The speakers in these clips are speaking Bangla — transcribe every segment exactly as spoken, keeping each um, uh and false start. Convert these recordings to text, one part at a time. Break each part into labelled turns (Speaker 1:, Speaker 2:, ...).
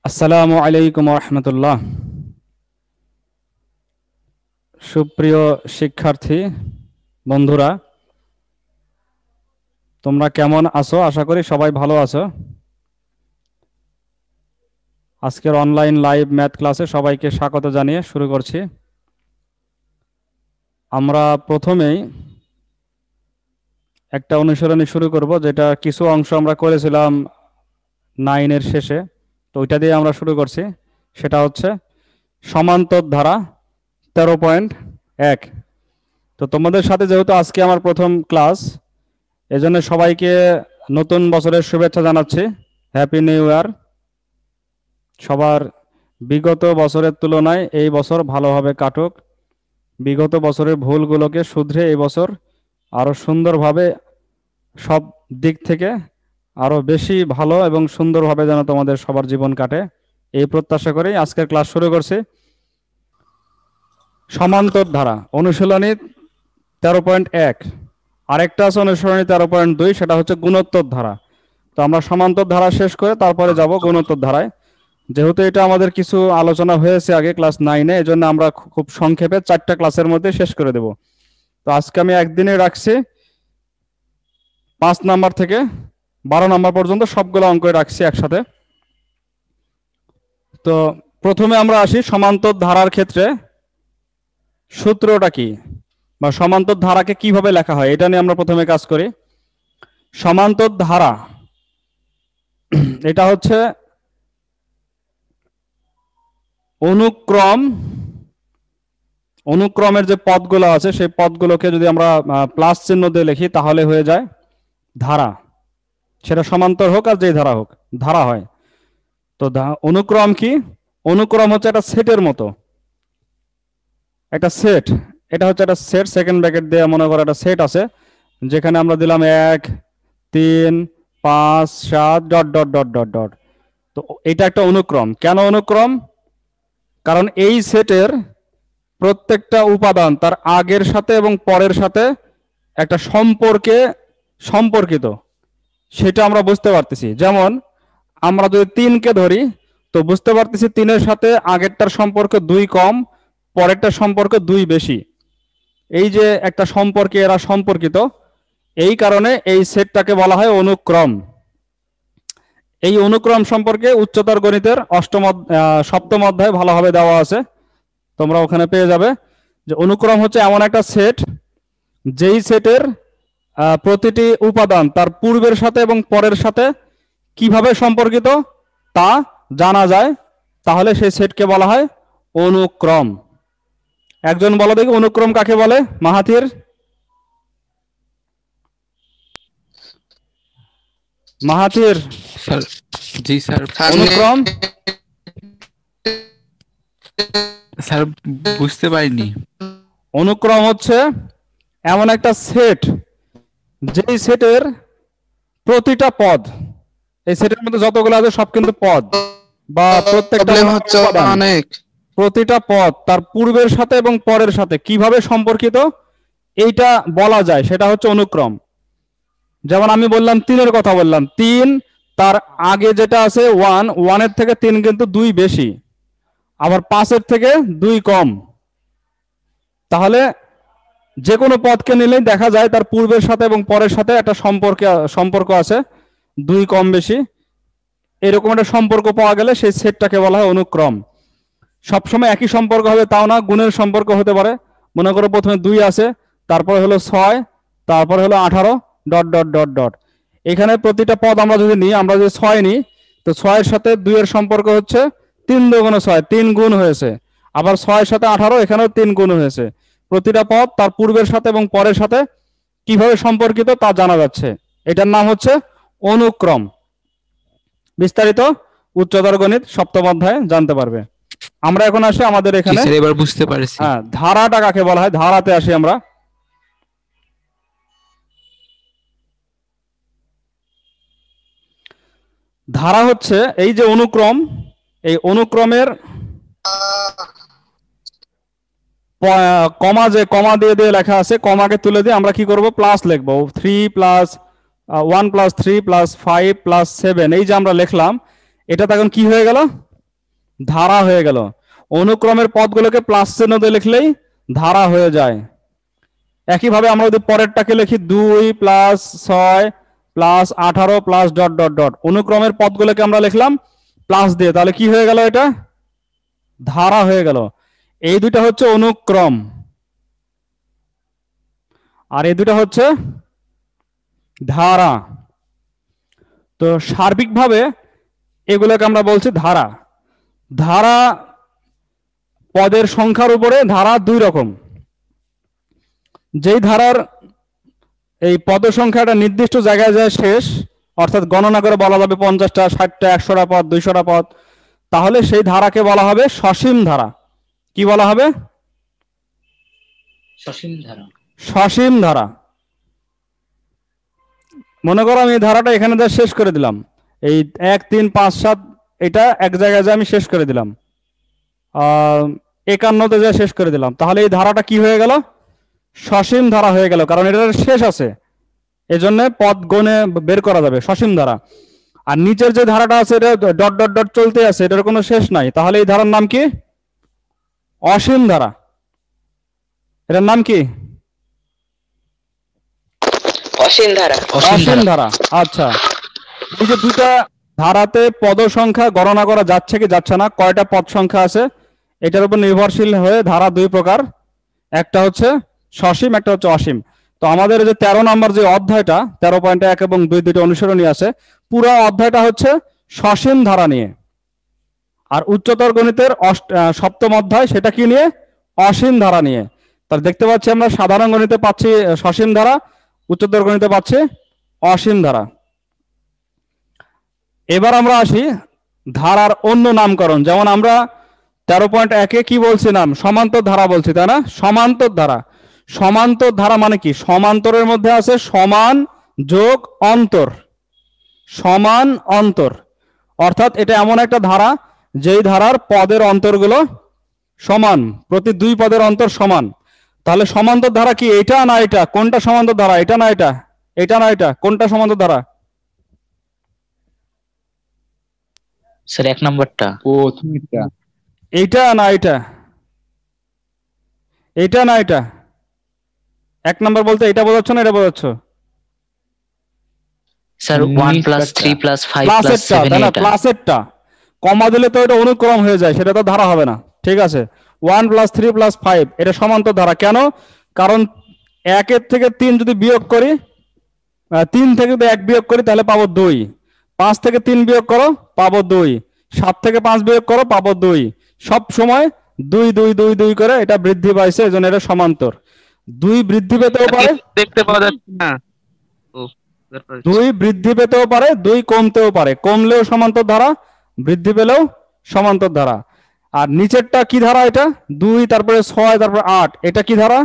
Speaker 1: আসসালামু আলাইকুম রহমতুল্লাহ। সুপ্রিয় শিক্ষার্থী বন্ধুরা, তোমরা কেমন আছো? আশা করি সবাই ভালো আছো। আজকের অনলাইন লাইভ ম্যাথ ক্লাসে সবাইকে স্বাগত জানিয়ে শুরু করছি। আমরা প্রথমেই একটা অনুশীলনী শুরু করব, যেটা কিছু অংশ আমরা করেছিলাম নাইনের শেষে, তো ওইটা দিয়ে আমরা শুরু করছি। সেটা হচ্ছে সমান্তর ধারা তেরো পয়েন্ট এক। তো তোমাদের সাথে যেহেতু আজকে আমার প্রথম ক্লাস, এজন্য সবাইকে নতুন বছরের শুভেচ্ছা জানাচ্ছি। Happy new year. সবার বিগত বছরের তুলনায় এই বছর ভালোভাবে কাটুক। বিগত বছরের ভুলগুলোকে শুধরে এই বছর আরও সুন্দরভাবে সব দিক থেকে আরও বেশি ভালো এবং সুন্দরভাবে যেন তোমাদের সবার জীবন কাটে, এই প্রত্যাশা করেই আজকের ক্লাস শুরু করছি। সমান্তর ধারা অনুশীলনী তেরো পয়েন্ট এক। আরেকটা আছে অনুশীলনী তেরো পয়েন্ট দুই, সেটা হচ্ছে গুণোত্তর ধারা। তো আমরা সমান্তর ধারা শেষ করে তারপরে যাব গুণোত্তর ধারায়। যেহেতু এটা আমাদের কিছু আলোচনা হয়েছে আগে ক্লাস নাইনে, এই জন্য আমরা খুব সংক্ষেপে চারটা ক্লাসের মধ্যে শেষ করে দেব। তো আজকে আমি একদিনে রাখছি পাঁচ নাম্বার থেকে বারো নাম্বার পর্যন্ত সবগুলো অঙ্ক রাখছি একসাথে। তো প্রথমে আমরা আসি সমান্তর ধারার ক্ষেত্রে সূত্রটা কি, বা সমান্তর ধারাকে কিভাবে লেখা হয়, এটা নিয়ে আমরা প্রথমে কাজ করি। সমান্তর ধারা এটা হচ্ছে অনুক্রম অনুক্রমের যে পদগুলো আছে সেই পদগুলোকে যদি আমরা প্লাস চিহ্ন দিয়ে লিখি তাহলে হয়ে যায় ধারা। সেটা সমান্তর হোক আর যেই ধারা হোক, ধারা হয়। তো অনুক্রম কি? অনুক্রম হচ্ছে একটা সেটের মতো, একটা সেট। এটা হচ্ছে একটা সেট, সেকেন্ড ব্র্যাকেট দিয়ে মনে করো একটা সেট আছে, যেখানে আমরা দিলাম এক তিন পাঁচ সাত dot dot dot dot dot. তো এটা একটা অনুক্রম। কেন অনুক্রম? কারণ এই সেটের প্রত্যেকটা উপাদান তার আগের সাথে এবং পরের সাথে একটা সম্পর্কে সম্পর্কিত, সেটা আমরা বুঝতে পারতেছি। যেমন আমরা যদি তিনকে ধরি, তো বুঝতে পারতেছি তিনের সাথে আগেরটার সম্পর্ক দুই কম, পরেরটার সম্পর্ক দুই বেশি। এই যে একটা সম্পর্কে এরা সম্পর্কিত, এই কারণে এই সেটটাকে বলা হয় অনুক্রম। এই অনুক্রম সম্পর্কে উচ্চতর গণিতের অষ্টম সপ্তম অধ্যায় ভালোভাবে দেওয়া আছে, তোমরা ওখানে পেয়ে যাবে যে অনুক্রম হচ্ছে এমন একটা সেট যেই সেটের প্রতিটি উপাদান তার পূর্বের সাথে এবং পরের সাথে কিভাবে সম্পর্কিত তা জানা যায়, তাহলে সেই সেটকে বলা হয় অনুক্রম। একজন বলো দেখি অনুক্রম কাকে বলে? মাহাথির। মাহাথির।
Speaker 2: স্যার জি স্যার।
Speaker 1: অনুক্রম
Speaker 2: স্যার বুঝতে পারিনি।
Speaker 1: অনুক্রম হচ্ছে এমন একটা সেট যেই সেটের প্রতিটা পদ, এই সেটের মধ্যে যতগুলো আছে সব কিন্তু পদ, বা প্রত্যেকটা অনেক প্রতিটা পদ তার পূর্বের সাথে এবং পরের সাথে কিভাবে সম্পর্কিত এইটা বলা যায়, সেটা হচ্ছে অনুক্রম। যেমন আমি বললাম তিনের কথা বললাম, তিন তার আগে যেটা আছে ওয়ান, ওয়ানের থেকে তিন কিন্তু দুই বেশি, আবার পাঁচের থেকে দুই কম। তাহলে যে কোনো পদকে নিলেই দেখা যায় তার পূর্বের সাথে এবং পরের সাথে একটা সম্পর্ক সম্পর্ক আছে, দুই কম বেশি। এরকম একটা সম্পর্ক পাওয়া গেলে সেই সেটটাকে বলা হয় অনুক্রম। সবসময় একই সম্পর্ক হবে তাও না, গুণের সম্পর্ক হতে পারে। মনে করো প্রথমে দুই আছে, তারপরে হলো ছয়, তারপরে হলো আঠারো ডট ডট ডট ডট। এখানে প্রতিটা পদ আমরা যদি নিই, আমরা যদি ছয় নিই, তো ছয়ের সাথে দুইয়ের সম্পর্ক হচ্ছে তিন দুগুণে ছয়, তিন গুণ হয়েছে। আবার ছয়ের সাথে আঠারো, এখানেও তিন গুণ হয়েছে। প্রতিটা পদ তার পূর্বের সাথে এবং পরের সাথে কিভাবে সম্পর্কিত তা জানা যাচ্ছে, এটার নাম হচ্ছে অনুক্রম। বিস্তারিত উচ্চতর গণিত সপ্তম অধ্যায়ে জানতে পারবে। আমরা এখন আসি আমাদের এখানে,
Speaker 2: এবার বুঝতে পারছি।
Speaker 1: হ্যাঁ, ধারাটা কাকে বলা হয়, ধারাতে আসি আমরা। ধারা হচ্ছে এই যে অনুক্রম, এই অনুক্রমের কমা, যে কমা দিয়ে দিয়ে লেখা আছে, কমাকে তুলে দিয়ে আমরা কি করব, প্লাস লিখবো। Three plus one plus three plus five plus seven, এই যে আমরা লিখলাম, এটা তখন কি হয়ে গেল, ধারা হয়ে গেল। অনুক্রমের পদগুলোকে প্লাস চিহ্ন দিয়ে লিখলেই ধারা হয়ে যায়। একইভাবে আমরা যদি পরেরটাকে লিখি দুই প্লাস ছয় প্লাস আঠারো প্লাস ডট ডট ডট, অনুক্রমের পদগুলোকে আমরা লিখলাম প্লাস দিয়ে, তাহলে কি হয়ে গেল? এটা ধারা হয়ে গেল। এই দুইটা হচ্ছে অনুক্রম, আর এই দুটা হচ্ছে ধারা। তো সার্বিকভাবে এগুলোকে আমরা বলছি ধারা। ধারা পদের সংখ্যার উপরে ধারা দুই রকম। যেই ধারার এই পদ সংখ্যাটা নির্দিষ্ট জায়গায় যায় শেষ, অর্থাৎ গণনা করে বলা যাবে পঞ্চাশটা, ষাটটা, একশোটা পদ, দুইশোটা পদ, তাহলে সেই ধারাকে বলা হবে সসীম ধারা। কি বলা হবে?
Speaker 3: সসীম ধারা।
Speaker 1: সসীম ধারা। মনে করো আমি এই ধারাটা এখানে যা শেষ করে দিলাম, এই এক তিন পাঁচ সাত এটা এক জায়গায় যা আমি শেষ করে দিলাম, আহ একান্নতে যা শেষ করে দিলাম, তাহলে এই ধারাটা কি হয়ে গেল? সসীম ধারা হয়ে গেল, কারণ এটার শেষ আছে, এজন্য পদ গণে বের করা যাবে, সসীম ধারা। আর নিচের যে ধারাটা আছে এটা ডট ডট ডট চলতে আছে, এটার কোনো শেষ নাই, তাহলে এই ধারার নাম কি? অসীম ধারা। এটার নাম কি?
Speaker 3: অসীম ধারা।
Speaker 1: অসীম ধারা। আচ্ছা, এই যে দুটা ধারাতে পদ সংখ্যা গণনা করা যাচ্ছে কি যাচ্ছে না, কয়টা পদ সংখ্যা আছে, এটার উপর নির্ভরশীল হয়ে ধারা দুই প্রকার, একটা হচ্ছে সসীম, একটা হচ্ছে অসীম। তো আমাদের যে তেরো নম্বর যে অধ্যায়টা, তেরো পয়েন্ট এক এবং দুই দুইটা অনুসরণী আছে, পুরো অধ্যায়টা হচ্ছে সসীম ধারা নিয়ে। আর উচ্চতর গণিতের সপ্তম অধ্যায় সেটা কি নিয়ে? অসীম ধারা নিয়ে। তাহলে দেখতে পাচ্ছি আমরা সাধারণ গণিতে পাচ্ছি সসীম ধারা, উচ্চতর গণিতে পাচ্ছি অসীম ধারা। এবার আমরা আসি ধারার অন্য নামকরণ। যেমন আমরা তেরো পয়েন্ট একে কি বলছিলাম? সমান্তর ধারা বলছি, তাই না? সমান্তর ধারা। সমান্তর ধারা মানে কি? সমান্তরের মধ্যে আছে সমান যোগ অন্তর, সমান অন্তর, অর্থাৎ এটা এমন একটা ধারা যেই ধারার পদের অন্তরগুলো সমান, প্রতি দুই পদের অন্তর সমান। তাহলে সমান্তর ধারা কি? এটা না এটা? কোনটা সমান্তর ধারা? এটা না এটা? এটা না এটা? কোনটা সমান্তর ধারা?
Speaker 3: স্যার এক নম্বরটা।
Speaker 2: প্রথমটা।
Speaker 1: এইটা না এটা? এটা না এটা? এক নম্বর বলতে এটা বোঝাচ্ছ না এটা বোঝাচ্ছ?
Speaker 3: Sir one plus three plus five plus
Speaker 1: প্লাসেরটা,
Speaker 3: সেভেন,
Speaker 1: তাই না?
Speaker 3: এটা
Speaker 1: প্লাসেরটা কমা দিলে তো এটা অনুক্রম হয়ে যায়, সেটা তো ধারা হবে না। ঠিক আছে, one plus three plus five এটা সমান্তর ধারা। কেন? কারণ একের থেকে তিন যদি বিয়োগ করি, আহ, তিন থেকে যদি এক বিয়োগ করি তাহলে পাবো দুই, পাঁচ থেকে তিন বিয়োগ করো পাবো দুই, সাত থেকে পাঁচ বিয়োগ করো পাবো দুই, সব সময় দুই দুই দুই দুই করে এটা বৃদ্ধি পাইছে, এজন্য এটা সমান্তর। দুই বৃদ্ধি পেতেও পারে,
Speaker 4: দেখতে পাওয়া যাচ্ছে না। ও, তারপরে
Speaker 1: দুই বৃদ্ধি পেতেও পারে, দুই কমতেও পারে, কমলেও সমান্তর ধারা, বৃদ্ধি পেলেও সমান্তর ধারা। আর নিচেরটা কি ধারা? এটা দুই, তারপরে ছয়, তারপরে আট, এটা কি ধারা?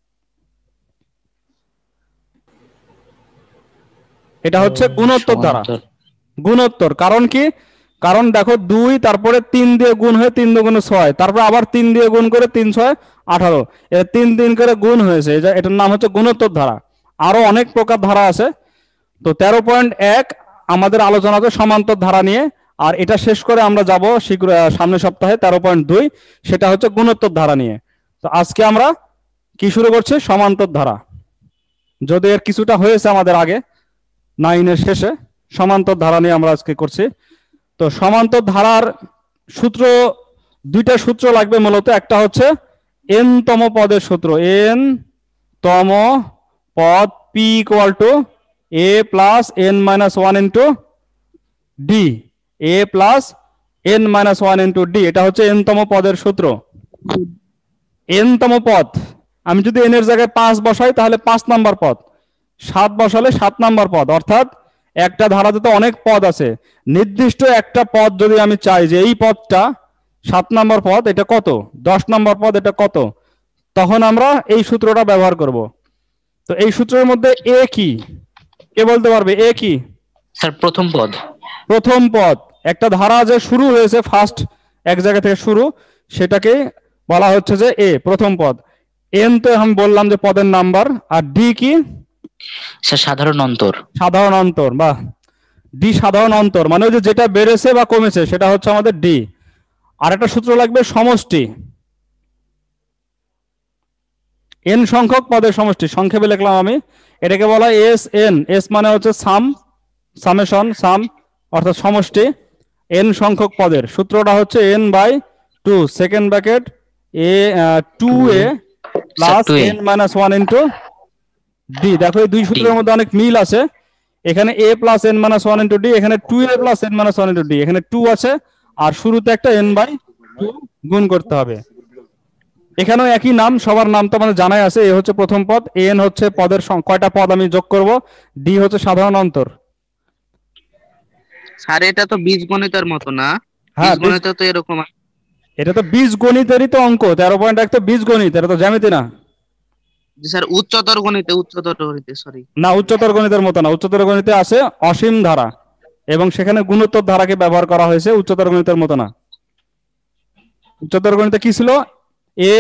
Speaker 1: এটা হচ্ছে গুণোত্তর ধারা।
Speaker 3: সমান্তর।
Speaker 1: গুণোত্তর, কারণ কি? কারণ দেখো দুই তারপরে তিন দিয়ে গুণ হয়ে তিন দুগুণে ছয়, তারপরে আবার তিন দিয়ে গুণ করে তিন ছয় আঠারো, এটা তিন তিন করে গুণ হয়েছে, এটা- এটার নাম হচ্ছে গুণোত্তর ধারা। আরো অনেক প্রকার ধারা আছে। তো তেরো পয়েন্ট এক আমাদের আলোচনা হচ্ছে সমান্তর ধারা নিয়ে, আর এটা শেষ করে আমরা যাব শীঘ্র সামনের সপ্তাহে তেরো পয়েন্ট দুই, সেটা হচ্ছে গুণোত্তর ধারা নিয়ে। তো আজকে আমরা কি শুরু করছি? সমান্তর ধারা। যদি এর কিছুটা হয়েছে আমাদের আগে নাইনের শেষে, সমান্তর ধারা নিয়ে আমরা আজকে করছি। তো সমান্তর ধারার সূত্র, দুইটা সূত্র লাগবে মূলত। একটা হচ্ছে এন তম পদের সূত্র, এন তম পদ p equal to A plus n minus one into d, a plus n minus one into d, এটা হচ্ছে এন তম পদের সূত্র। এন তম পদ, আমি যদি এন এর জায়গায় পাঁচ বসাই তাহলে পাঁচ নাম্বার পদ, সাত বসালে সাত নাম্বার পদ, অর্থাৎ একটা ধারাতে তো অনেক পদ আছে, নির্দিষ্ট একটা পদ যদি আমি চাই যে এই পদটা সাত নাম্বার পদ, এটা কত, দশ নাম্বার পদ এটা কত, তখন আমরা এই সূত্রটা ব্যবহার করব। তো এই সূত্রের মধ্যে এ কি? কে বলতে পারবে এ কি?
Speaker 3: স্যার প্রথম পদ।
Speaker 1: প্রথম পদ। একটা ধারা যে শুরু হয়েছে ফার্স্ট এক জায়গা থেকে শুরু, সেটাকে বলা হচ্ছে যে এ, প্রথম পদ। এন তো আমি বললাম যে পদের নাম্বার, আর ডি কি?
Speaker 3: স্যার সাধারণ অন্তর।
Speaker 1: সাধারণ অন্তর, বা ডি সাধারণ অন্তর, মানে ওই যে যেটা বেড়েছে বা কমেছে সেটা হচ্ছে আমাদের ডি। আর একটা সূত্র লাগবে সমষ্টি, এন সংখ্যক পদের সমষ্টি, সংক্ষেপে লিখলাম আমি, এটাকে বলা হয় এস এন। এস মানে হচ্ছে সাম, সামেশন, সাম অর্থাৎ সমষ্টি এন সংখ্যক পদের। সূত্রটা হচ্ছে n by two, second bracket a two A plus
Speaker 3: two a।
Speaker 1: N minus one into d. দেখো এই দুই সূত্রের মধ্যে অনেক মিল আছে। এখানে a plus n minus one into d, এখানে টু এ plus n minus one into d, এখানে টু আছে আর শুরুতে একটা এন বাই টু গুণ করতে হবে। এখানেও একই নাম, সবার নাম তো আমাদের জানাই আছে। এ হচ্ছে প্রথম পদ, এন হচ্ছে পদের সং- কয়টা পদ আমি যোগ করব, ডি হচ্ছে সাধারণ অন্তর।
Speaker 4: স্যার এটা তো বীজগণিতের মতো না?
Speaker 1: হ্যাঁ, বীজ-
Speaker 4: বীজগণিতে তো এরকম আছে।
Speaker 1: এটা তো বীজ গণিতেরই তো অঙ্ক, তেরো পয়েন্ট এক তো বীজ গণিত, এটা তো জ্যামিতি না।
Speaker 4: জি স্যার, উচ্চতর গণিতে, উচ্চতর গণিতে সরি।
Speaker 1: না, উচ্চতর গণিতের মতো না। উচ্চতর গণিতে আছে অসীম ধারা এবং সেখানে গুণোত্তর ধারাকে ব্যবহার করা হয়েছে, উচ্চতর গণিতের মতো না। উচ্চতর গণিতে কি ছিল, a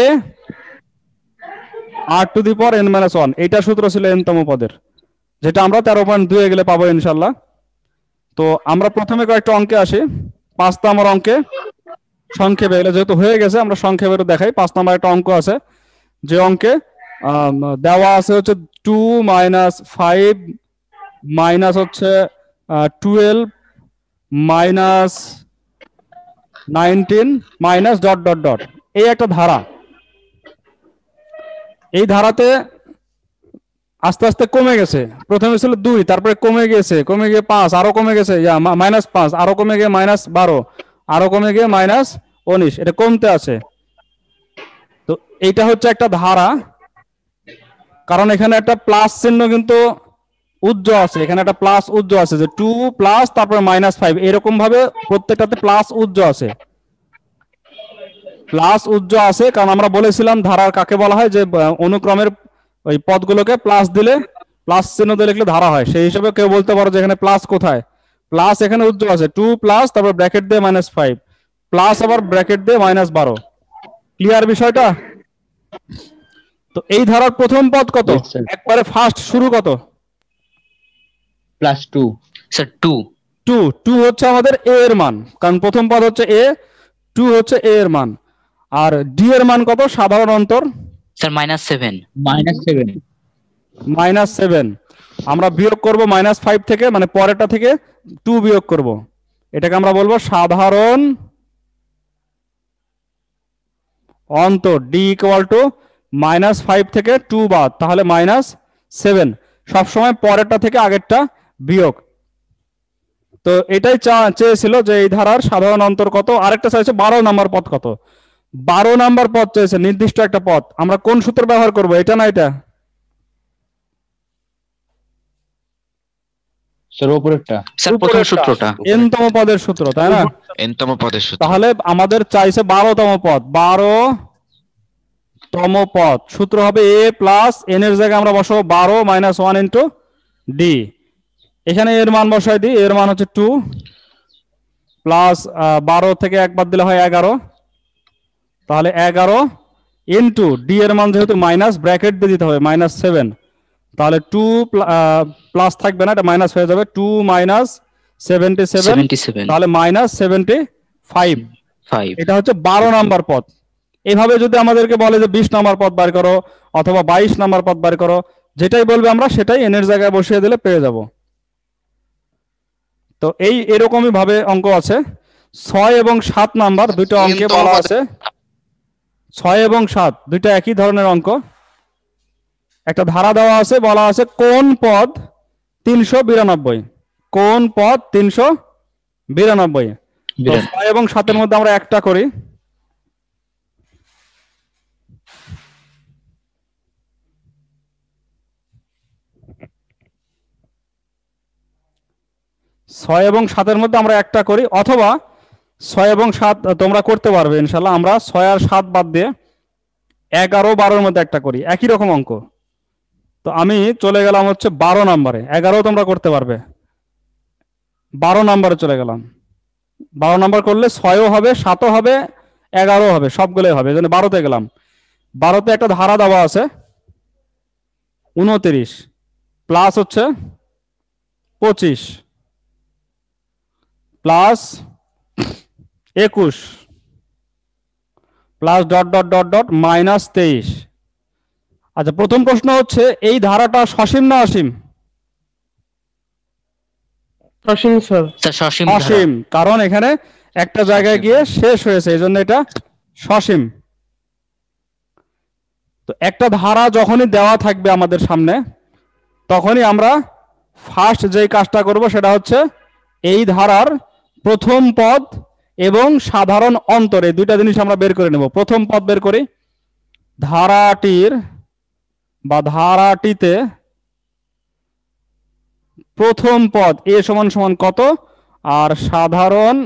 Speaker 1: r to the power n minus one, এইটা সূত্র ছিল এন তম পদের, যেটা আমরা তেরো পয়েন্ট দুই গেলে পাবো ইনশাল্লাহ। তো আমরা প্রথমে কয়েকটা অঙ্কে আসি। পাঁচ নম্বর অঙ্কে সংক্ষেপে, এগুলো যেহেতু হয়ে গেছে আমরা সংক্ষেপে দেখাই। পাঁচ নম্বর একটা অঙ্ক আছে, যে অঙ্কে আম, দেওয়া আছে হচ্ছে টু মাইনাস ফাইভ মাইনাস হচ্ছে twelve minus nineteen minus dot dot dot, এই একটা ধারা। এই ধারাতে আস্তে আস্তে কমে গেছে, প্রথমে ছিল দুই, তারপরে কমে গেছে, কমে গিয়ে পাঁচ, আরো কমে গেছে মাইনাস পাঁচ, আরো কমে গিয়ে মাইনাস বারো, আরো কমে গিয়ে মাইনাস উনিশ, এটা কমতে আছে। তো এইটা হচ্ছে একটা ধারা, কারণ এখানে একটা প্লাস চিহ্ন কিন্তু উজ্জ আছে, এখানে একটা প্লাস উজ্জ আছে, যে টু প্লাস তারপরে মাইনাস ফাইভ, এরকম ভাবে প্রত্যেকটাতে প্লাস উজ্জ আছে, প্লাস উজ্জ আছে। কারণ আমরা বলেছিলাম ধারার কাকে বলা হয়, যে আহ, অনুক্রমের ওই পদগুলোকে প্লাস দিলে, প্লাস চিহ্ন দিয়ে লিখলে ধারা হয়। সেই হিসেবে কেউ বলতে পারো যে এখানে প্লাস কোথায়, প্লাস এখানে উজ্জ আছে, টু প্লাস তারপর ব্র্যাকেট দিয়ে মাইনাস ফাইভ প্লাস আবার ব্র্যাকেট দিয়ে মাইনাস বারো। ক্লিয়ার বিষয়টা? তো এই ধারার প্রথম পদ কত,
Speaker 5: Yes, sir.
Speaker 1: একবারে ফার্স্ট শুরু কত,
Speaker 5: plus two.
Speaker 3: Sir two.
Speaker 1: Two. Two হচ্ছে আমাদের এ এর মান, কারণ প্রথম পদ হচ্ছে এ, টু হচ্ছে এ এর মান। আর ডি এর মান কত, সাধারণ অন্তর
Speaker 3: sir minus seven.
Speaker 5: Minus seven.
Speaker 1: Minus seven. আমরা বিয়োগ করব মাইনাস ফাইভ থেকে, মানে পরেরটা থেকে টু বিয়োগ করব, এটাকে আমরা বলবো সাধারণ অন্তর। D equal to minus five থেকে টু বাদ, তাহলে মাইনাস সেভেন। সবসময় পরেরটা থেকে আগেরটা বিয়োগ। তো এটাই চা- চেয়েছিল যে এই ধারার সাধারণ অন্তর কত। আরেকটা চাইছে বারো নাম্বার পদ কত, বারো নাম্বার পদ চেয়েছে, নির্দিষ্ট একটা পদ। আমরা কোন সূত্র ব্যবহার করব, এটা না এটা?
Speaker 5: স্যার উপরেরটা।
Speaker 3: স্যার প্রথম সূত্রটা।
Speaker 1: এন তম পদের সূত্র, তাই না?
Speaker 6: এনতম পদের সূত্র।
Speaker 1: তাহলে আমাদের চাইছে বারোতম পদ, বারো তম পদ। সূত্র হবে এ প্লাস এন এর জায়গায় আমরা বসাবো বারো মাইনাস ওয়ান ইন্টু ডি। এখানে এর মান বসাই দিই, এর মান হচ্ছে টু প্লাস বারো থেকে একবার দিলে হয় এগারো, তাহলে এগারো ইন্টু ডি এর মান যেহেতু মাইনাস, ব্র্যাকেট দিয়ে দিতে হবে মাইনাস সেভেন, তাহলে টু প্লাস থাকবে না, এটা মাইনাস হয়ে যাবে, two minus seventy seven,
Speaker 3: seventy seven
Speaker 1: তাহলে মাইনাস সেভেন্টি ফাইভ।
Speaker 3: ফাইভ।
Speaker 1: এটা হচ্ছে বারো নাম্বার পদ। এইভাবে যদি আমাদেরকে বলে যে বিশ নাম্বার পদ বার করো অথবা বাইশ নাম্বার পদ বার করো, যেটাই বলবে আমরা সেটাই এন এর জায়গায় বসিয়ে দিলে পেয়ে যাব। তো এই এরকমই ভাবে অঙ্ক আছে। ছয় এবং সাত নাম্বার দুইটা অঙ্কে বলা আছে, ছয় এবং সাত দুইটা একই ধরনের অঙ্ক। একটা ধারা দেওয়া আছে, বলা আছে কোন পদ তিনশো বিরানব্বই, কোন পদ তিনশো বিরানব্বই। তো ছয় এবং সাতের মধ্যে আমরা একটা করি। ছয় এবং সাতের মধ্যে আমরা একটা করি, অথবা ছয় এবং সাত তোমরা করতে পারবে ইনশাল্লাহ। আমরা ছয় আর সাত বাদ দিয়ে এগারো বারোর মধ্যে একটা করি, একই রকম অঙ্ক। তো আমি চলে গেলাম হচ্ছে বারো নাম্বারে, এগারো তোমরা করতে পারবে, বারো নাম্বারে চলে গেলাম। বারো নাম্বার করলে ছয়ও হবে, সাতও হবে, এগারো হবে, সবগুলোই হবে, এই জন্য বারোতে গেলাম। বারোতে একটা ধারা দেওয়া আছে উনত্রিশ প্লাস হচ্ছে পঁচিশ প্লাস একুশ plus dot dot dot dot minus তেইশ। আচ্ছা, প্রথম প্রশ্ন হচ্ছে এই ধারাটা সসীম না অসীম?
Speaker 6: সসীম স্যার।
Speaker 3: স্যার সসীম ধারা।
Speaker 1: অসীম, কারণ এখানে একটা জায়গায় গিয়ে শেষ হয়েছে, এই জন্য এটা সসীম। তো একটা ধারা যখনই দেওয়া থাকবে আমাদের সামনে, তখনই আমরা ফার্স্ট যেই কাজটা করব সেটা হচ্ছে এই ধারার প্রথম পদ এবং সাধারণ অন্তর, এই দুইটা জিনিস আমরা বের করে নেব। প্রথম পদ বের করি, ধারাটির বা ধারাটিতে প্রথম পদ এ সমান সমান কত, আর সাধারণ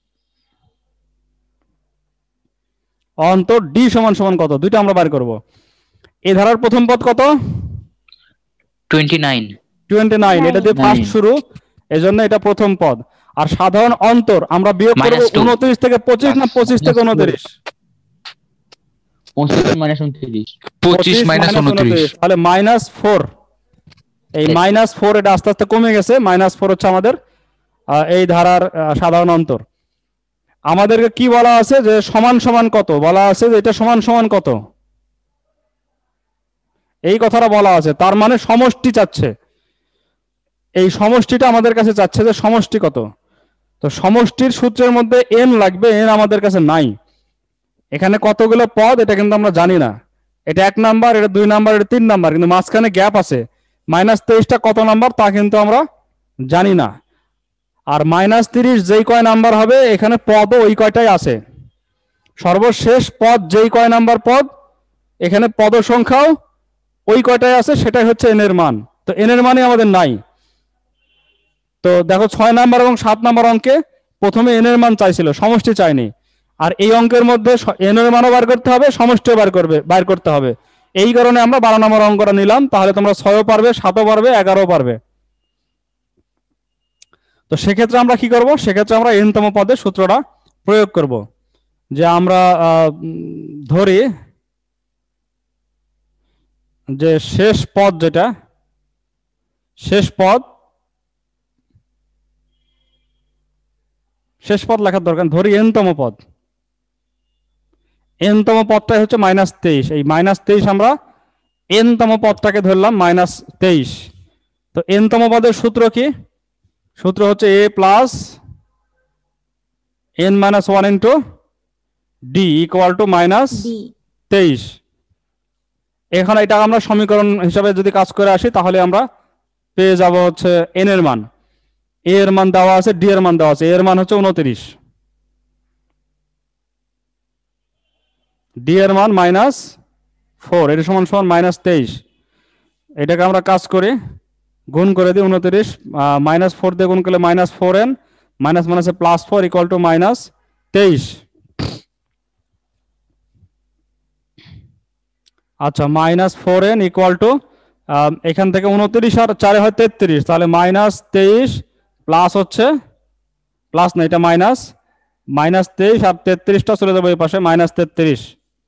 Speaker 1: অন্তর ডি সমান সমান কত, দুইটা আমরা বের করব। এই ধারার প্রথম পদ কত?
Speaker 3: Twenty nine.
Speaker 1: টোয়েন্টি নাইন, এটা দিয়ে ফার্স্ট শুরু, এই জন্য এটা প্রথম পদ। আর সাধারণ অন্তর আমরা বিয়োগ করব
Speaker 3: Minus two।
Speaker 1: উনত্রিশ থেকে পঁচিশ না পঁচিশ থেকে উনত্রিশ?
Speaker 5: পঁচিশ মাইনাস উনত্রিশ।
Speaker 2: পঁচিশ মাইনাস উনত্রিশ।
Speaker 1: তাহলে মাইনাস ফোর। এই মাইনাস ফোর এটা আস্তে আস্তে কমে গেছে, মাইনাস ফোর হচ্ছে আমাদের আহ, এই ধারার আহ, সাধারণ অন্তর। আমাদেরকে কি বলা আছে যে সমান সমান কত, বলা আছে যে এটা সমান সমান কত, এই কথাটা বলা আছে। তার মানে সমষ্টি চাচ্ছে, এই সমষ্টিটা আমাদের কাছে চাচ্ছে যে সমষ্টি কত। তো সমষ্টির সূত্রের মধ্যে এন লাগবে, এন আমাদের কাছে নাই। এখানে কতগুলো পদ এটা কিন্তু আমরা জানি না, এটা এক নাম্বার, এটা দুই নাম্বার, এটা তিন নাম্বার, কিন্তু মাঝখানে গ্যাপ আছে। মাইনাস তেইশটা কত নাম্বার তা কিন্তু আমরা জানি না। আর মাইনাস তিরিশ যেই কয় নাম্বার হবে এখানে পদও ওই কয়টাই আছে। সর্বশেষ পদ যেই কয় নাম্বার পদ, এখানে পদ সংখ্যাও ওই কয়টাই আছে, সেটাই হচ্ছে এন এর মান। তো এন এর মানই আমাদের নাই। তো দেখো ছয় নাম্বার এবং সাত নাম্বার অঙ্কে প্রথমে এন এর মান চাইছিল, সমষ্টি চাইনি। আর এই অঙ্কের মধ্যে এন এর মানও বার করতে হবে, সমষ্টিও বার করবে বার করতে হবে। এই কারণে আমরা বারো নম্বর অঙ্কটা নিলাম। তাহলে তোমরা ছয়ও পারবে, সাতও পারবে, এগারোও পারবে। তো সেক্ষেত্রে আমরা কি করব, সেক্ষেত্রে আমরা এন তম পদের সূত্রটা প্রয়োগ করব। যে আমরা আহ, ধরি যে শেষ পদ, যেটা শেষ পদ, শেষ পদ লেখার দরকার, ধরি এন তম পদ। এন তম পদটাই হচ্ছে মাইনাস তেইশ। এই মাইনাস তেইশ আমরা এন তম পদটাকে ধরলাম মাইনাস তেইশ। তো এন তম পদের সূত্র কি? সূত্র হচ্ছে a plus n minus one into d equal to minus তেইশ। এখন এটা আমরা সমীকরণ হিসাবে যদি কাজ করে আসি, তাহলে আমরা পেয়ে যাব হচ্ছে এন এর মান। এ এর মান দেওয়া আছে, ডি এর মান দেওয়া আছে। এর মান হচ্ছে উনত্রিশ, ডি এর মান মাইনাস ফোর, এটা সমান সমান মাইনাস তেইশ। এটাকে আমরা কাজ করি, গুণ করে দিই। উনত্রিশ মাইনাস ফোর দিয়ে গুণ করলে মাইনাস ফোর এন, মাইনাস মাইনাসে plus four equal to minus তেইশ। আচ্ছা, minus four n equal to, এখান থেকে উনত্রিশ আর চারে হয় তেত্রিশ, তাহলে মাইনাস তেইশ প্লাস হচ্ছে, প্লাস না এটা মাইনাস, মাইনাস তেইশ আর তেত্রিশটা চলে যাবে এই পাশে, মাইনাস তেত্রিশ।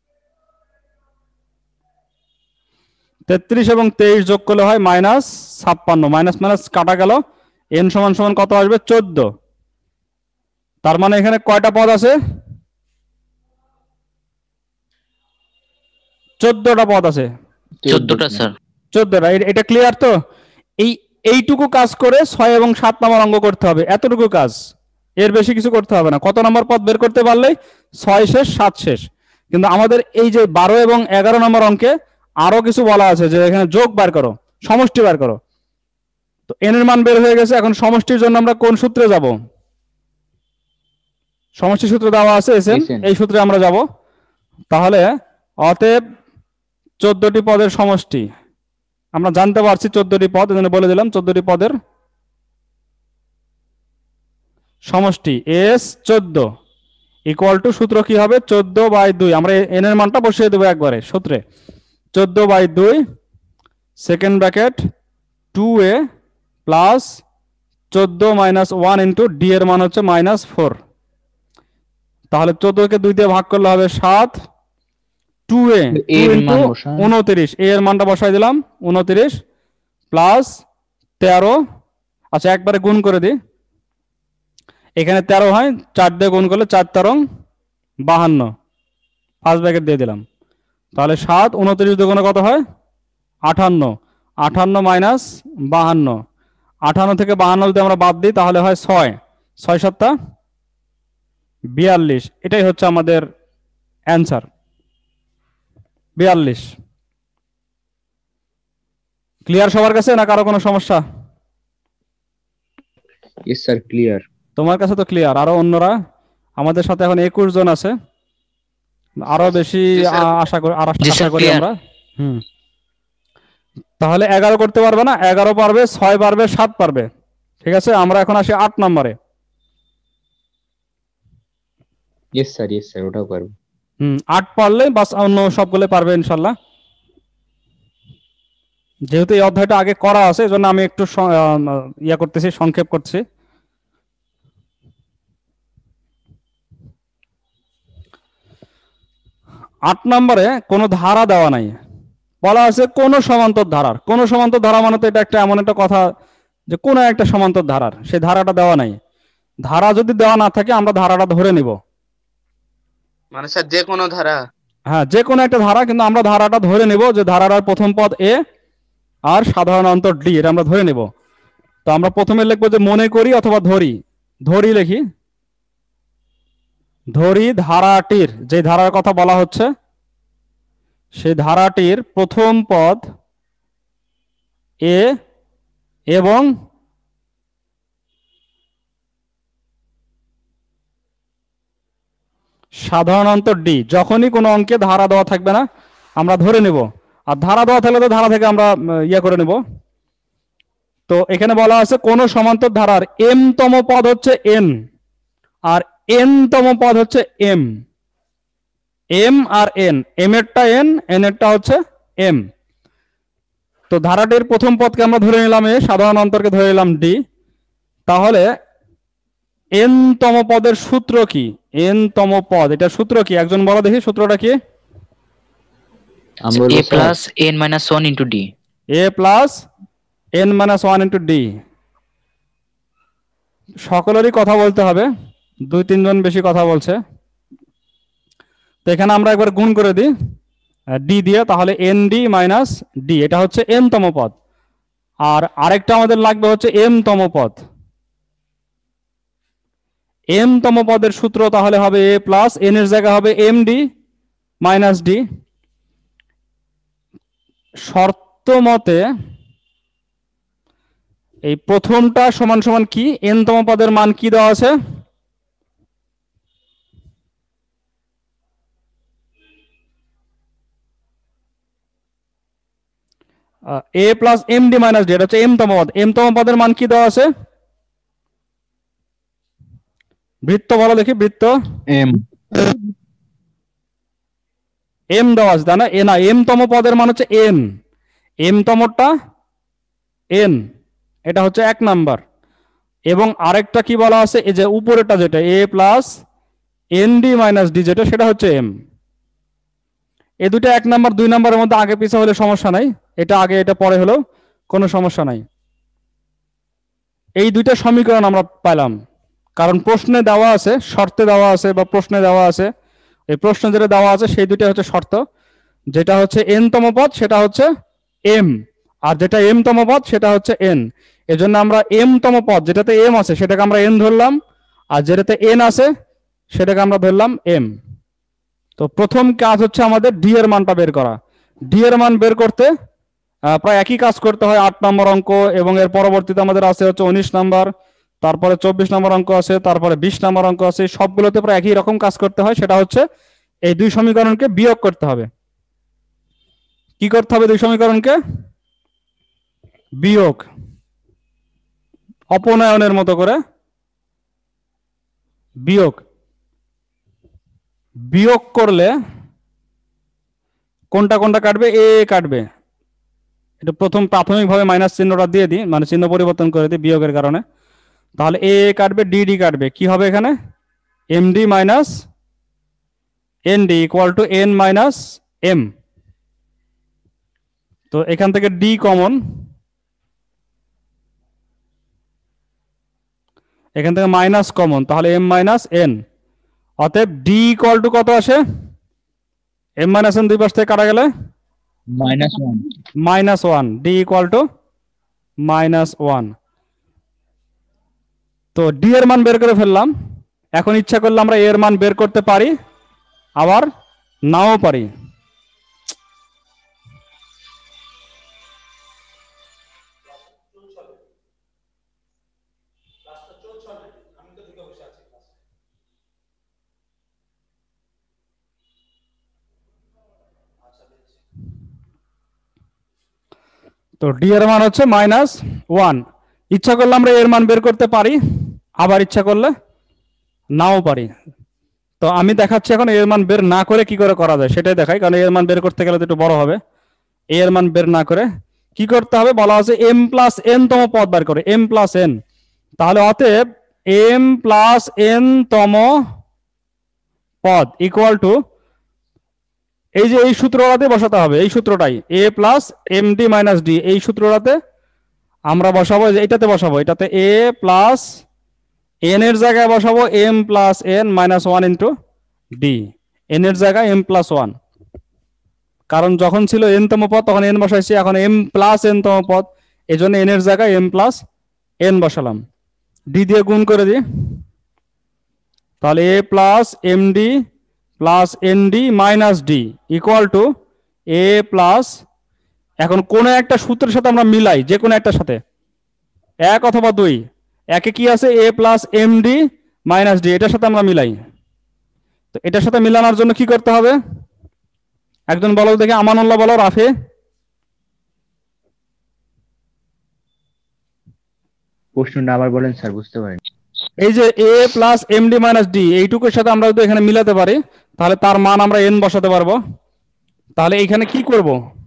Speaker 1: তেত্রিশ এবং তেইশ যোগ করলে হয় মাইনাস ছাপ্পান্ন। মাইনাস মাইনাস কাটা গেল, এন সমান সমান কত আসবে? চোদ্দ। তার মানে এখানে কয়টা পদ আছে? চোদ্দটা পদ আছে।
Speaker 3: চোদ্দটা স্যার।
Speaker 1: চোদ্দটা, এটা ক্লিয়ার তো? এই এইটুকু কাজ করে ছয় এবং সাত নম্বর অঙ্ক করতে হবে, এতটুকু কাজ, এর বেশি কিছু করতে হবে না। কত নম্বর পদ বের করতে পারলেই ছয় শেষ, সাত শেষ। কিন্তু আমাদের এই যে বারো এবং এগারো নম্বর অঙ্কে আরো কিছু বলা আছে, যে এখানে যোগ বার করো, সমষ্টি বার করো। তো এন এর মান বের হয়ে গেছে, এখন সমষ্টির জন্য আমরা কোন সূত্রে যাব? সমষ্টি সূত্র দেওয়া আছে এস এন, এই সূত্রে আমরা যাব। তাহলে অতএব চোদ্দটি পদের সমষ্টি আমরা জানতে পারছি, চোদ্দটি পদ, এখানে বলে দিলাম চোদ্দটি পদের সমষ্টি এস চোদ্দ ইকুয়াল টু, সূত্র কি হবে? চোদ্দ বাই দুই। আমরা এন এর মানটা বসিয়ে দেবো একবারে সূত্রে, চোদ্দ বাই দুই সেকেন্ড ব্র্যাকেট টু এ প্লাস চোদ্দ মাইনাস ওয়ান ইন্টু ডি এর মান হচ্ছে মাইনাস ফোর। তাহলে চোদ্দকে দুই দিয়ে ভাগ করলে হবে সাত, টু এ উনত্রিশ, এ এর মানটা বসাই দিলাম উনত্রিশ প্লাস তেরো। আচ্ছা, একবারে গুণ করে দিই, এখানে তেরো হয়, চার দিয়ে গুণ করলে চার তেরো বাহান্ন, ফার্স্ট ব্র্যাকেট দিয়ে দিলাম, তাহলে সাত উনত্রিশ দুগুণে কত হয় আটান্ন, আটান্ন মাইনাস বাহান্ন, আটান্ন থেকে বাহান্ন যদি আমরা বাদ দিই তাহলে হয় ছয়, ছয় সাতটা বিয়াল্লিশ, এটাই হচ্ছে আমাদের অ্যান্সার বিয়াল্লিশ। ক্লিয়ার সবার কাছে না কারো কোনো সমস্যা?
Speaker 5: Yes sir, clear.
Speaker 1: তোমার কাছে তো ক্লিয়ার, আরো অন্যরা আমাদের সাথে এখন একুশ জন আছে, আরো বেশি
Speaker 4: জি স্যার।
Speaker 1: আ- আশা করি আরা-
Speaker 3: জি
Speaker 1: আশা
Speaker 3: স্যার,
Speaker 1: করি
Speaker 3: clear।
Speaker 1: আমরা। হুম, তাহলে এগারো করতে পারবে না, এগারো পারবে, ছয় পারবে, সাত পারবে। ঠিক আছে, আমরা এখন আসি আট নম্বরে।
Speaker 5: ইয়েস স্যার, ইয়েস স্যার, ওটাও পারবো।
Speaker 1: হুম, আট পারলে বাস অন্য সবগুলো পারবে ইনশাল্লাহ। যেহেতু এই অধ্যায়টা আগে করা আছে এজন্য আমি একটু স- আহ, ইয়া করতেছি, সংক্ষেপ করছি। আট নম্বরে কোনো ধারা দেওয়া নাই, বলা আছে কোন সমান্তর ধারার। কোন সমান্তর ধারা মানে তো এটা একটা এমন একটা কথা যে কোন একটা সমান্তর ধারার, সেই ধারাটা দেওয়া নাই। ধারা যদি দেওয়া না থাকে আমরা ধারাটা ধরে নিব।
Speaker 4: মানে স্যার যে কোনো ধারা?
Speaker 1: হ্যাঁ, যে কোনো একটা ধারা, কিন্তু আমরা ধারাটা ধরে নিব যে ধারাটার প্রথম পদ এ আর সাধারণ অন্তর ডি, এটা আমরা ধরে নিব। তো আমরা প্রথমে লিখবো যে মনে করি অথবা ধরি, ধরি লিখি, ধরি ধারাটির, যে ধারার কথা বলা হচ্ছে সেই ধারাটির প্রথম পদ এ এবং সাধারণ অন্তর ডি। যখনই কোনো অঙ্কে ধারা দেওয়া থাকবে না আমরা ধরে নেব, আর ধারা দেওয়া থাকলে তো ধারা থেকে আমরা উম, ইয়ে করে নেব। তো এখানে বলা আছে কোন সমান্তর ধারার এম তম পদ হচ্ছে এন আর এন তম পদ হচ্ছে এম। এম আর এন, এম এরটা এন, এন এরটা হচ্ছে এম। তো ধারাটির প্রথম পদকে আমরা ধরে নিলাম এ, সাধারণ অন্তরকে ধরে নিলাম ডি। তাহলে এন তম পদের সূত্র কি? এন তম পদ, এটা সূত্র কি একজন বলো দেখি, সূত্রটা কি?
Speaker 5: আমি বলবো
Speaker 3: A
Speaker 5: স্যার,
Speaker 3: plus n minus one into D।
Speaker 1: A plus n minus one into D. সকলেরই কথা বলতে হবে, দুই তিনজন বেশি কথা বলছে। তো এখানে আমরা একবার গুণ করে দিই ডি দিয়ে, তাহলে এন ডি মাইনাস ডি, এটা হচ্ছে এন তম পদ। আর আরেকটা আমাদের লাগবে হচ্ছে এম তম পদ। এম তম পদের সূত্র তাহলে হবে এ প্লাস এন এর জায়গা হবে এম ডি মাইনাস ডি। শর্ত মতে এই প্রথমটা সমান সমান কি, এন তম পদের মান কি দেওয়া আছে? A plus m D minus D, এটা হচ্ছে এম তম পদ। এম তম পদের মান কি দেওয়া আছে? বৃত্ত বলো দেখি, বৃত্ত
Speaker 5: এম।
Speaker 1: এম দেওয়া আছে তাই না? এ না, এম তম পদের মান হচ্ছে এন, এম তমটা এন, এটা হচ্ছে এক নাম্বার। এবং আরেকটা কি বলা আছে, এই যে উপরেটা যেটা A plus n D minus D, যেটা সেটা হচ্ছে এম। এই দুটো এক নাম্বার দুই নাম্বারের মধ্যে আগে পিছে হলে সমস্যা নাই, এটা আগে এটা পরে হলেও কোনো সমস্যা নাই। এই দুইটা সমীকরণ আমরা পাইলাম, কারণ প্রশ্নে দেওয়া আছে, শর্তে দেওয়া আছে বা প্রশ্নে দেওয়া আছে। এই প্রশ্নে যেটা দেওয়া আছে সেই দুইটা হচ্ছে শর্ত, যেটা হচ্ছে এন তম পদ সেটা হচ্ছে এম, আর যেটা এম তম পদ সেটা হচ্ছে এন। এজন্য আমরা এম তম পদ যেটাতে এম আছে সেটাকে আমরা এন ধরলাম, আর যেটাতে এন আছে সেটাকে আমরা ধরলাম এম। তো প্রথম কাজ হচ্ছে আমাদের ডি এর মানটা বের করা। ডি এর মান বের করতে আহ, প্রায় একই কাজ করতে হয়। আট নম্বর অঙ্ক এবং এর পরবর্তীতে আমাদের আছে হচ্ছে উনিশ নম্বর, তারপরে চব্বিশ নম্বর অঙ্ক আছে, তারপরে বিশ নম্বর অঙ্ক আছে। সবগুলোতে প্রায় একই রকম কাজ করতে হয়, সেটা হচ্ছে এই দুই সমীকরণকে বিয়োগ করতে হবে। কি করতে হবে? দুই সমীকরণকে বিয়োগ, অপনয়নের মতো করে বিয়োগ। বিয়োগ করলে কোনটা কোনটা কাটবে? এ কাটবে। এটা প্রথম প্রাথমিকভাবে মাইনাস চিহ্নটা দিয়ে দিই, মানে চিহ্ন পরিবর্তন করে দিই বিয়োগের কারণে। তাহলে এ কাটবে, ডি ডি কাটবে, কি হবে এখানে? M D minus n D equal to n minus m. তো এখান থেকে ডি কমন, এখান থেকে মাইনাস কমন, তাহলে এম মাইনাস এন। অতএব ডি ইকুয়াল টু কত আসে? m মাইনাস n দুই পাশ থেকে কাটা গেলে
Speaker 5: minus one.
Speaker 1: Minus one, D equal to minus one. তো ডি এর মান বের করে ফেললাম। এখন ইচ্ছা করলে আমরা এর মান বের করতে পারি, আবার নাও পারি। তো ডি এর মান হচ্ছে মাইনাস ওয়ান। ইচ্ছা করলে আমরা এর মান বের করতে পারি, আবার ইচ্ছা করলে নাও পারি। তো আমি দেখাচ্ছি এখন এর মান বের না করে কি করে করা যায় সেটাই দেখাই, কারণ এর মান বের করতে গেলে তো একটু বড় হবে। এর মান বের না করে কি করতে হবে বলা আছে, এম প্লাস এন তম পদ বার করে, এম প্লাস এন। তাহলে অতএব এম প্লাস এন তম পদ ইকুয়াল টু, এই যে এই সূত্রটাতে বসাতে হবে, এই সূত্রটাই A plus m D minus D, এই সূত্রটাতে আমরা বসাবো, এটাতে বসাবো, এটাতে এ প্লাস এন এর জায়গায় বসাবো m plus n minus one into D, n এর জায়গায় এম প্লাস ওয়ান, কারণ যখন ছিল এন তম পদ তখন এন বসাইছি, এখন এম প্লাস এন তম পদ, এই জন্য এন এর জায়গায় এম প্লাস এন বসালাম। ডি দিয়ে গুণ করে দিই, তাহলে A plus m D plus n D minus D equal to A plus, এখন কোন একটা সূত্রের সাথে আমরা মিলাই, যে কোনো একটার সাথে, এক অথবা দুই, একে কি আছে A plus m D minus D, এটার সাথে আমরা মিলাই। তো এটার সাথে মিলানোর জন্য কি করতে হবে একজন বলো দেখে, আমানুল্লাহ বলো, রাফে।
Speaker 5: প্রশ্নটা আবার বলেন স্যার, বুঝতে পারেন।
Speaker 1: এই যে A plus m D minus D, এইটুকুর সাথে আমরা যদি এখানে মিলাতে পারি তাহলে তার মান আমরা এন বসাতে পারবো। তাহলে এখানে কি করব,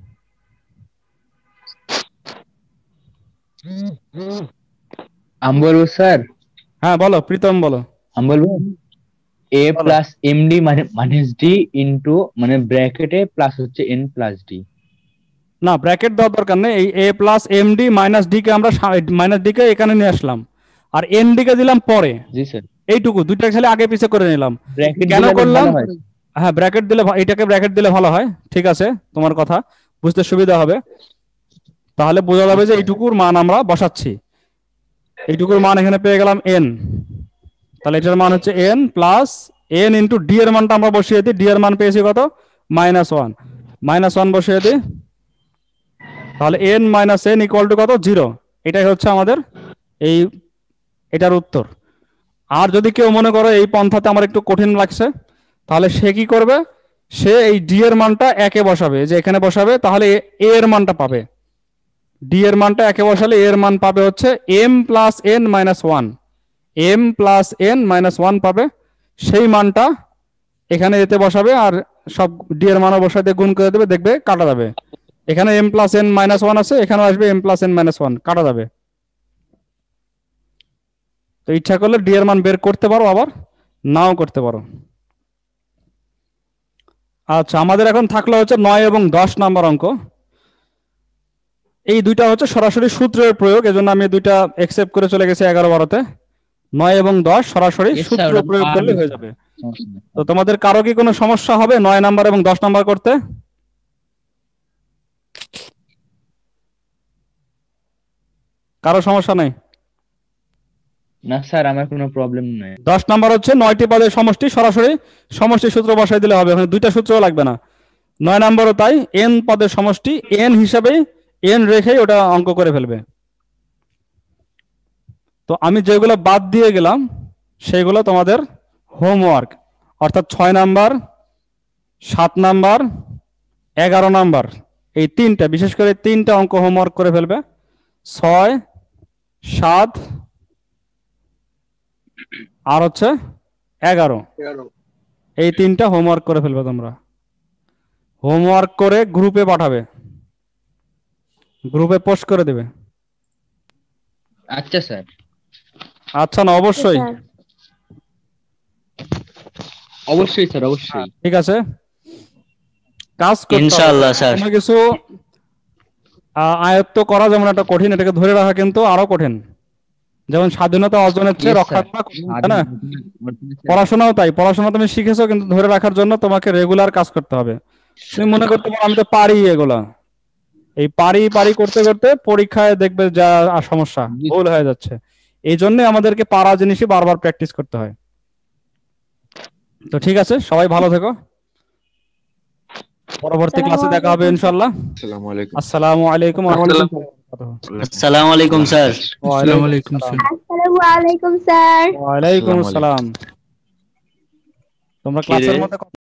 Speaker 5: আমি বলবো স্যার,
Speaker 1: হ্যাঁ বলো প্রীতম বলো।
Speaker 5: আমি বলবো এ প্লাস এম ডি মানে মাইনাস ডি ইন্টু মানে ব্র্যাকেটে প্লাস হচ্ছে এন প্লাস ডি।
Speaker 1: না ব্র্যাকেট দেওয়ার দরকার নেই, এই A plus m D minus D কে আমরা মাইনাস ডি কে এখানে নিয়ে আসলাম, আর এন ডি কে দিলাম পরে।
Speaker 5: জি স্যার।
Speaker 1: এইটুকু দুইটা খালি আগে পিছে করে নিলাম।
Speaker 5: ব্র্যাকেট
Speaker 1: কেন
Speaker 5: দিলে
Speaker 1: করলাম,
Speaker 5: ভালো হয়।
Speaker 1: হ্যাঁ ব্র্যাকেট দিলে, এটাকে ব্র্যাকেট দিলে ভালো হয়, ঠিক আছে তোমার কথা, বুঝতে সুবিধা হবে। তাহলে বোঝা যাবে যে এইটুকুর মান আমরা বসাচ্ছি, এইটুকুর মান এখানে পেয়ে গেলাম এন, তাহলে এটার মান হচ্ছে n plus n into D এর মানটা আমরা বসিয়ে দিই, ডি এর মান পেয়েছি কত মাইনাস ওয়ান, মাইনাস ওয়ান বসিয়ে দিই, তাহলে n minus n equal to কত জিরো। এটাই হচ্ছে আমাদের এই এটার উত্তর। আর যদি কেউ মনে করো এই পন্থাতে আমার একটু কঠিন লাগছে, তাহলে সে কি করবে, সে এই ডি এর মানটা একে বসাবে, যে এখানে বসাবে, তাহলে এ এর মানটা পাবে, ডি এর মানটা একে বসালে এর মান পাবে হচ্ছে m plus n minus one, m plus n minus one পাবে, সেই মানটা এখানে এতে বসাবে, আর সব ডি এর মানও বসাতে গুণ করে দেবে, দেখবে কাটা যাবে। এখানে m plus n minus one আছে, এখানেও আসবে m plus n minus one, কাটা যাবে। তো ইচ্ছা করলে ডি এর মান বের করতে পারো, আবার নাও করতে পারো। আচ্ছা আমাদের এখন থাকলো হচ্ছে নয় এবং দশ নাম্বার অঙ্ক। এই দুইটা হচ্ছে সরাসরি সূত্রের প্রয়োগ, এজন্য আমি দুইটা একসেপ্ট করে চলে গেছি এগারো বারোতে। নয় এবং দশ সরাসরি
Speaker 5: Yes, sir,
Speaker 1: সূত্র
Speaker 5: ওটা
Speaker 1: প্রয়োগ করলে
Speaker 5: পারবো।
Speaker 1: হয়ে যাবে। তো তোমাদের কারো কি কোনো সমস্যা হবে নয় নাম্বার এবং দশ নাম্বার করতে? কারো সমস্যা নেই?
Speaker 5: না স্যার, আমার কোনো প্রবলেম নাই।
Speaker 1: দশ নাম্বার হচ্ছে নয়টি পদের সমষ্টি, সরাসরি সমষ্টি সূত্র বসাই দিলে হবে, ওখানে দুইটা সূত্রও লাগবে না। নয় নাম্বারও তাই, এন পদের সমষ্টি, এন হিসাবেই এন রেখেই ওটা অঙ্ক করে ফেলবে। তো আমি যেগুলো বাদ দিয়ে গেলাম সেগুলো তোমাদের হোমওয়ার্ক, অর্থাৎ ছয় নাম্বার, সাত নাম্বার, এগারো নাম্বার, এই তিনটা, বিশেষ করে তিনটা অঙ্ক হোমওয়ার্ক করে ফেলবে। ছয়, সাত আর হচ্ছে এগারো, এই তিনটা হোমওয়ার্ক করে ফেলবে তোমরা। হোমওয়ার্ক করে গ্রুপে পাঠাবে, গ্রুপে পোস্ট করে দেবে।
Speaker 5: আচ্ছা স্যার।
Speaker 1: আচ্ছা না অবশ্যই,
Speaker 5: অবশ্যই স্যার, অবশ্যই।
Speaker 1: ঠিক আছে, কাজ করতে হবে।
Speaker 3: ইনশাআল্লাহ স্যার।
Speaker 1: কোনো কিছু আহ, আয়ত্ত করা যেমন একটা কঠিন, এটাকে ধরে রাখা কিন্তু আরো কঠিন। যেমন স্বাধীনতা অর্জনের চেয়ে
Speaker 5: Yes,
Speaker 1: রক্ষা
Speaker 5: sir.
Speaker 1: করা কঠিন, তাই না? পড়াশোনাও তাই, পড়াশোনা তুমি শিখেছো, কিন্তু ধরে রাখার জন্য তোমাকে রেগুলার কাজ করতে হবে। তুমি মনে করতে পারো আমি তো পারি এগুলা, এই পারি পারি করতে করতে পরীক্ষায় দেখবে যা আর সমস্যা ভুল হয়ে যাচ্ছে। এই জন্য আমাদেরকে পারা জিনিসই বারবার প্র্যাকটিস করতে হয়। তো ঠিক আছে, সবাই ভালো থেকো, পরবর্তী ক্লাসে দেখা হবে ইনশাআল্লাহ।
Speaker 7: আসসালামু আলাইকুম।
Speaker 1: আসসালামু আলাইকুম ওয়া রাহমাতুল্লাহি ওয়া বারাকাতুহু।
Speaker 3: আসসালামু আলাইকুম স্যার।
Speaker 2: আসসালামু আলাইকুম স্যার।
Speaker 8: আসসালামু আলাইকুম স্যার।
Speaker 1: ওয়া আলাইকুম আসসালাম। তোমরা ক্লাসের মধ্যে